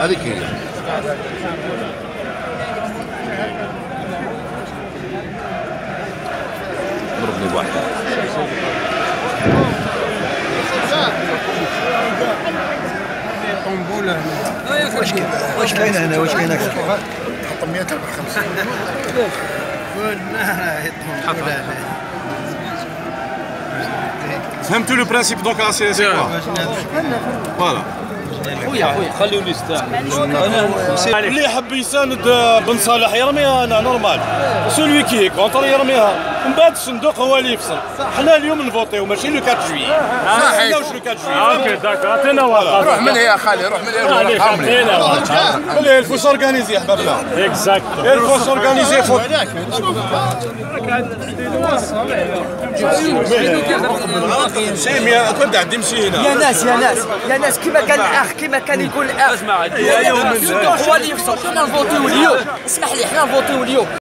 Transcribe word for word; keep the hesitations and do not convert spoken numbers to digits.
هذيك هي. ضربني بواحد. طنبولة هنا. واش كاين واش كاين هنا واش كاين هكا؟ تحط مئة أربعة وخمسين. فهمتوا لو برانسيب دونك لا سي سي كوا فوالا خويا خويا خليو يستاهل. اللي يحب يساند بن صالح يرميها انا نورمال، سولوي كي كونتر يرميها، من بعد الصندوق هو اللي يفصل. حنا اليوم نفوتيو ماشي لو أربعة جويي. صحيح. واش لو أربعة جويي؟ اوكي داك عطينا ورقه. روح من هي خالي، روح من هي. خليه الفو سورغانيزي احبابنا. اكزاكت. الفو سورغانيزي فوت. سيميا كنت عندي مشي هنا. يا ناس يا ناس يا ناس كيما كان الاخ كيما كان يقول الاخ هو اللي يفصل. حنا نفوتيو اليوم، اسمح لي حنا نفوتيو اليوم.